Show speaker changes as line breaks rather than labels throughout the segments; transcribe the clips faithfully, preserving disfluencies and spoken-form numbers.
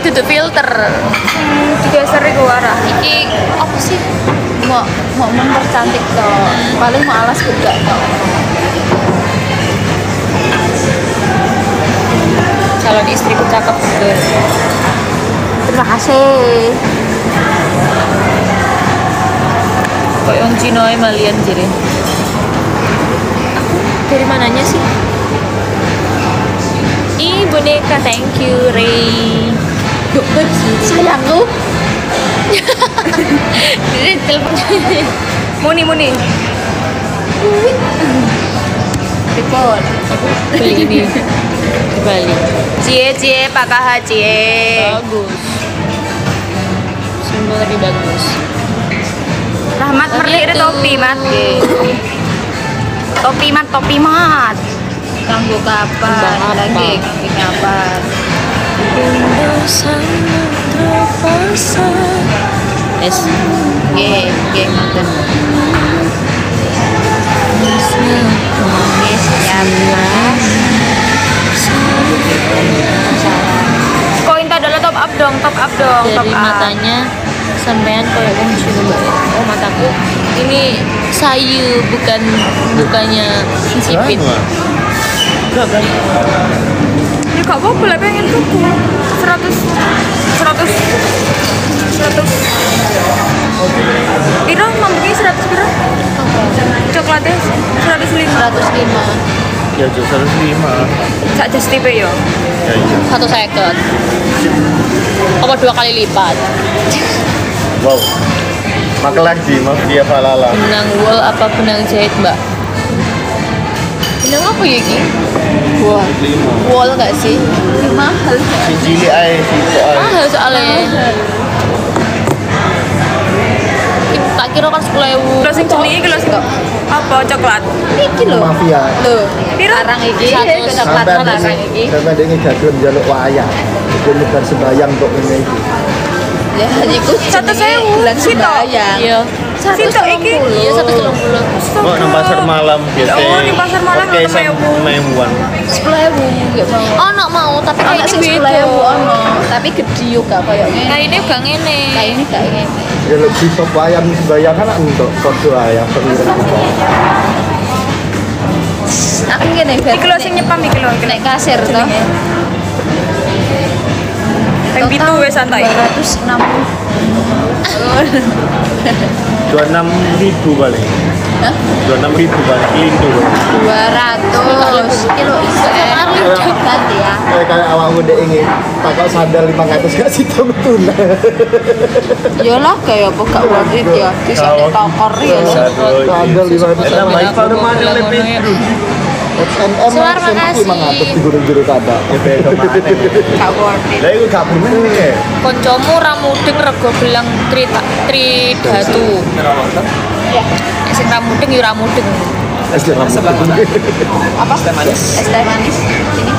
duduk filter.
Hmm, digeser iku arah.
Iki apa sih? Mau mau mempercantik toh. Paling mau alas juga toh. Calon istriku cakep betul.
Terima kasih.
Kok yang Cino malian jadi. Dari mananya sih? Ih boneka, thank you Ray.
Sayangku.
Ini telepon.
Muni muni.
Telepon. Beli ini di Bali.
Cie cie Pak K H cie.
Bagus. Sungguh lebih bagus.
Rahmat merlik topi mat. Topi mat topi mat. Kanggo kapan? Lagi kanggo kapan?
Yes.
Nggih, nggih ngoten. Nggih, siap. Koin adalah top up dong, top up dong, top
Jadi
up.
matanya sampean kayak wong Cina mbak. Oh mataku ini sayu bukan bukannya sipit.
Enggak kan?
Ya gak apa-apa lah pengen tuku. Seratus, seratus, seratus. Piro mampunya seratus piro? Coklatnya seratus lima.
Seratus lima.
Ya jual seratus lima.
Sak just tipe yo.
Ya iya.
Satu seket. Apa dua kali lipat?
Wow. Makan lagi, mafia falala.
Benang wool apa benang jahit mbak? Benang apa ya Ki? Wah,
Lima.
wool gak sih? Ini mahal gak?
Si Jili ay, si itu ay.
Mahal soalnya. Ih, tak kira kan sepuluh ribu.
Kalau sing jenenge iki lho apa coklat?
Iki lho.
Mafia.
Loh,
Piro?
sekarang iki
Sampai
coklat sekarang iki.
sampai dia ngejadun jaluk wayang. Dia nyebar sembayang untuk ini.
Ya, iku
Satu sewu,
bulan
sitok.
sembayang. Iya.
Sitok iki.
Iya, satu telung puluh.
Oh, nang pasar malam biasa.
Oh, di pasar malam
Oke,
nang Mewu.
Mewuan.
Sepuluh ribu nggak mau. Oh, mau, tapi kayak
sing
ini
sepuluh
beda.
ribu,
ono. Tapi gede juga kayak ngene.
Kayak ini gak ngene.
Kayak ini kayak ngene.
Ya lebih top wayang sembayang kan untuk kode wayang pengiran.
Aku ngene
Iki lho sing nyepam iki lho.
nek kasir toh.
Ping pitu wis santai.
dua ratus enam puluh.
Dua enam ribu paling.
Hah?
Dua enam ribu paling. Lindu.
dua ratus kilo isek. Ganti ya.
Kayak kayak awak udah ingin pakai sandal lima ratus gak sih tahu betul.
Ya lah kayak apa gak worth it ya. Di sini tokor ya.
Sandal lima ratus.
Enak main pada mana lebih.
S M M
Suar, makasih.
lima ratus di guru-guru kada.
Ya beda mana.
Gak worth it.
Lah iku gak bermain ya.
Koncomu ramudeng rego gelang tri tri datu.
Iya.
Nek sing ramudeng ya ramudeng.
Es krim
Apa? Es teh manis. Es teh manis. Sini.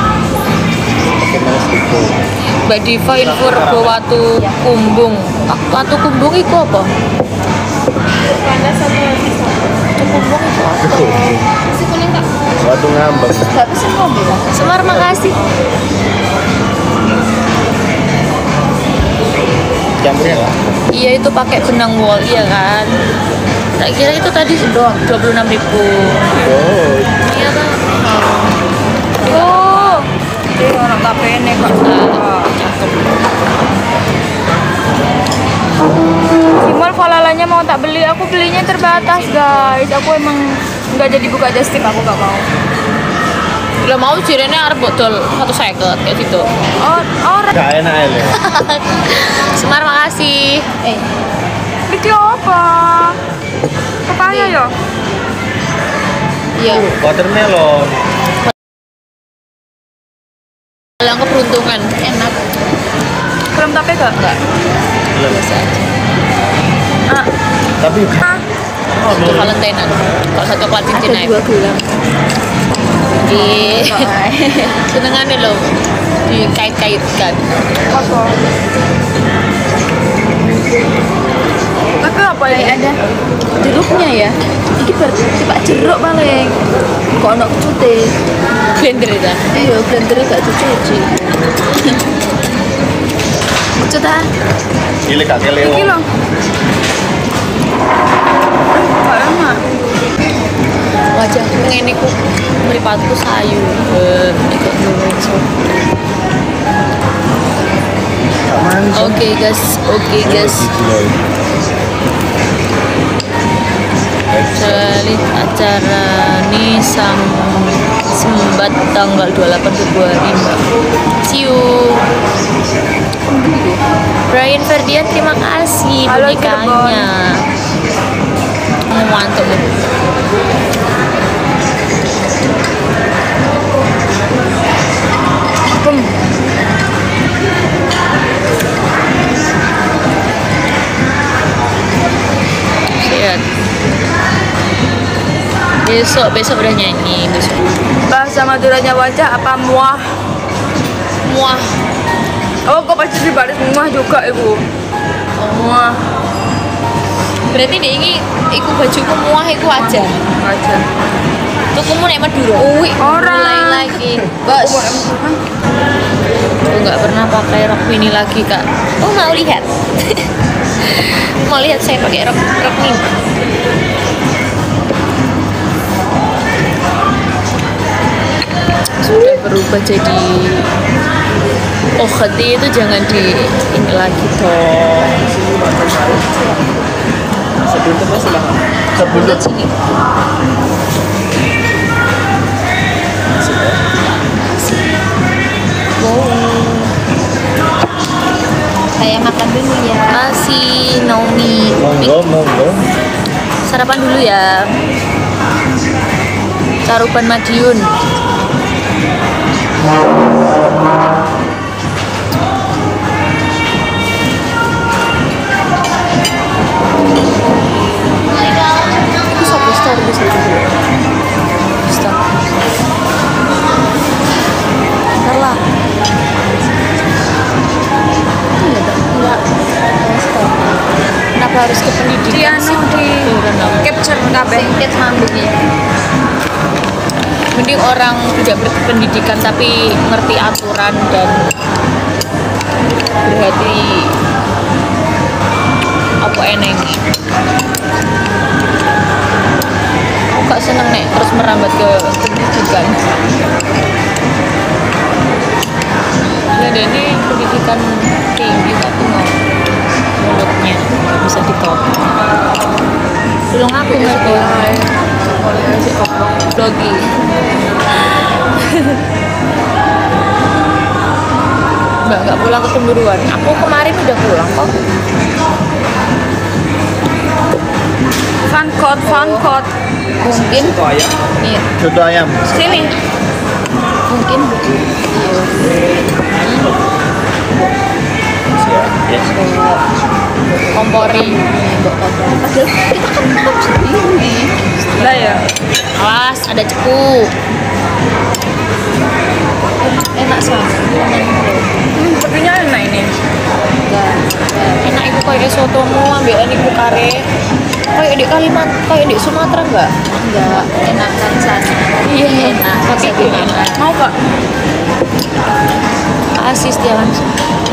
Mbak Diva info rego watu kumbung. Ah, watu kumbung iku apa?
Panas sama
Watu kumbung iku apa? Si kuning tak.
Waktu ngambek.
Gak bisa ngombe. Semar makasih.
Campurnya lah.
Iya itu pakai benang wol iya kan. Tak kira itu tadi doang dua puluh enam ribu.
Oh.
Iya kan.
Oh. Iki orang kapene kok. Simol falalanya mau tak beli, aku belinya terbatas guys. Aku emang nggak jadi buka just tip, aku nggak mau.
Kalau mau cirene arep botol satu seket kayak gitu.
Oh, oh,
Gak enak ya.
Semar makasih. Eh,
video apa? Pepaya ya?
iya.
Watermelon.
Bilang keberuntungan enak.
Belum tape gak?
Enggak.
Belum.
Biasa aja.
Ah,
Tapi
ah.
Itu Valentinean. Kalau satu coklat cincin
Ada
naik.
dua gelang.
Di senengannya loh dikait-kaitkan.
Apa? Tapi apa ya?
Kayak ada jeruknya ya. Ini berarti pak jeruk paling. Kok ono kecute. Blender itu. Iya, blender gak dicuci. ta?
Gile kak Keleo.
Iki lho. Gak enak.
Wajahku ngene ku mripatku sayu. Eh, ikut dulu. Oke guys, oke guys. Jadi acara ini sang sembat tanggal dua puluh delapan Februari Mbak. See you. Brian Ferdian, terima kasih
Halo,
bonekanya. Mantap ya.
Kum.
Sehat. Besok besok udah nyanyi besok.
Bahasa Maduranya wajah apa muah?
Muah.
Oh, kok pasti dibalik muah juga ibu. Muah.
Berarti dia ini iku bajuku muah iku aja.
Aja.
Tukumu nek Madura. Uwi.
Ora.
Mulai lagi. Bos. Aku nggak pernah pakai rok mini lagi kak. Oh mau lihat? Mau lihat saya pakai rok rok mini? Sudah berubah jadi oh hati itu jangan di ini lagi dong.
Sebuntut mas lah.
Sebuntut sini. Saya makan dulu ya. Masih Naomi.
Monggo, monggo.
Sarapan dulu ya. Caruban Madiun. Itu satu star bisa dulu. Star. Ntar lah. Kenapa harus ke pendidikan
Di
sih?
anu, di
Di
capture kabeh.
Singkat mambungnya. Mending orang tidak berpendidikan tapi ngerti aturan dan berhati apa eneng. Aku gak seneng nek terus merambat ke pendidikan. Ya dan ini pendidikan tinggi tapi mau mulutnya nggak bisa ditopang. Tolong aku ngerti. Blogi. Mbak nggak pulang kecemburuan. Aku kemarin udah pulang kok.
Fun court, fun court.
Mungkin.
Soto ayam.
Iya.
Soto ayam.
Sini.
Mungkin.
Siap. Yes.
Kompori. Padahal kita kan tetap sendiri.
Lah ya.
Alas, ada cepu. Enak sih.
Hmm, sepertinya enak ini.
Enak itu kayak sotomu ambil iku kare. Kayak di Kalimantan, kayak di Sumatera enggak? Enggak, enakan sana. Iya, enak. Tapi enak.
Mau kak?
Asis dia langsung.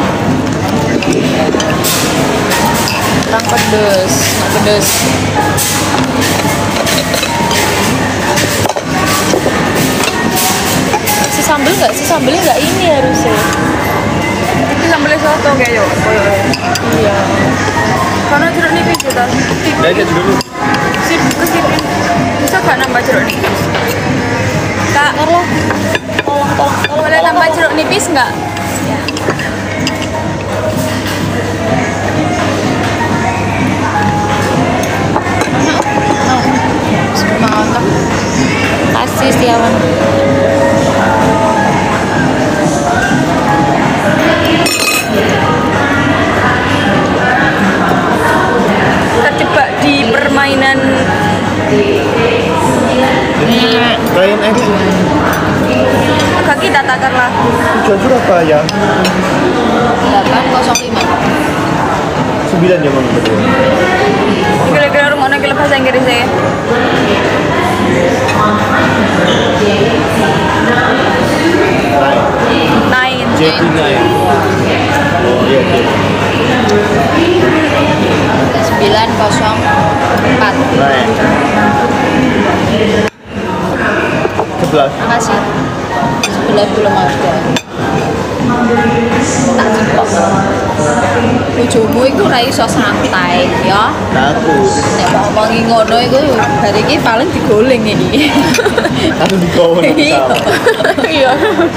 Kurang pedes, nggak pedes. Si sambel nggak? Si sambelnya nggak ini harusnya.
Ini sambelnya soto kayak yo.
Iya.
Karena jeruk nipis kita.
Udah aja dulu.
Sip, kesipin. Bisa gak nambah jeruk nipis? Kak,
Tolong, tolong, tolong, tolong.
boleh nambah jeruk nipis nggak?
Mantap. Kasih Setiawan.
Terjebak di permainan
Ini Ryan X.
Kak kita takar lah.
Tujuan Surabaya.
delapan nol lima.
Sembilan ya mang betul.
Kira-kira rumah anak bahasa Inggris ya.
Nine.
Nine.
Jadi nine. Oh iya iya.
sembilan kosong empat.
Baik. Sebelas.
Makasih. Sebelas belum ada. Tak jempol. Bojomu iku ra iso santai ya.
Takut.
Nek mau ngomongi ngono iku hari iki paling digoleng iki.
Aku digowo nang
Iya.
pesawat.
Iya.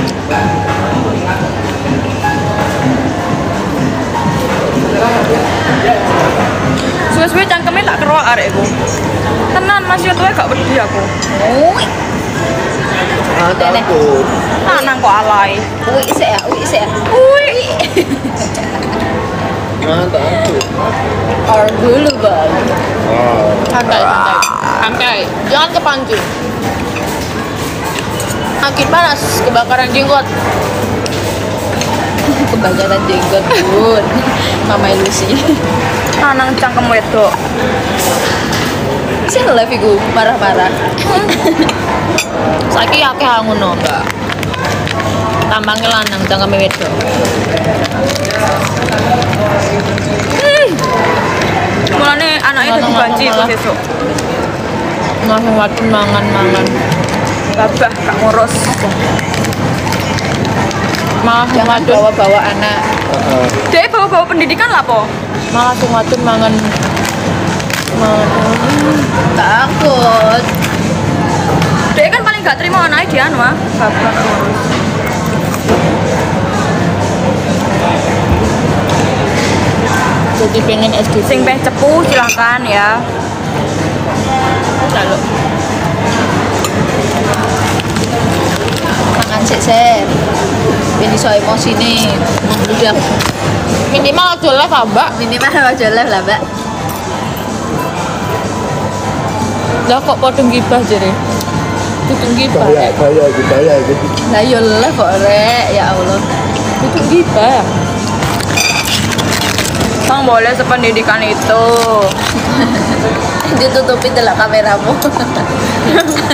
Suwe-suwe cangkeme tak keroak arekku. Tenan Mas yo tuwe gak wedi aku.
Ui,
Ah, takut.
Lanang kok alay.
ui sik ya, ui sik ya.
Ui.
Ah, takut.
Or dulu bang.
Ah.
Santai, santai. Santai. Jangan kepancing. Makin panas kebakaran jenggot. Kebakaran jenggot pun. Mama Lucy.
Lanang cangkem wedok.
Sing live iku marah-marah. Saiki akeh ngono, Mbak. Tambange lanang cangkeme wedok.
Mulane anaknya dadi banci itu besok.
Ngasih wacun mangan-mangan.
Babah gak ngurus.
Malah
Jangan
wacun,
bawa-bawa anak.
Heeh.
Dia bawa-bawa pendidikan lah po.
malah wacun mangan. Mangan.
Takut.
Dia kan paling gak terima anaknya dia anu ah. Babah gak ngurus.
Jadi pengen S D.
Sing pengen cepu silahkan ya.
Lalu
Mangan sik sik. Ini so emosi nih. Udah
minimal aja lah Mbak.
minimal aja lah lah, Mbak.
Lah kok padha gibah jere. Kudu gibah.
Bahaya, bahaya itu, bahaya itu.
Lah yo lah kok rek, ya Allah.
Kudu gibah.
Bang boleh sependidikan itu.
Ditutupi dalam kameramu.